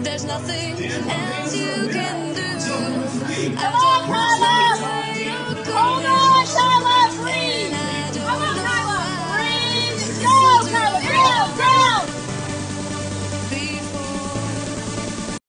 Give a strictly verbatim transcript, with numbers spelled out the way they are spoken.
There's nothing else you can do. I Come on, don't know Kyla! where you're Hold going. on!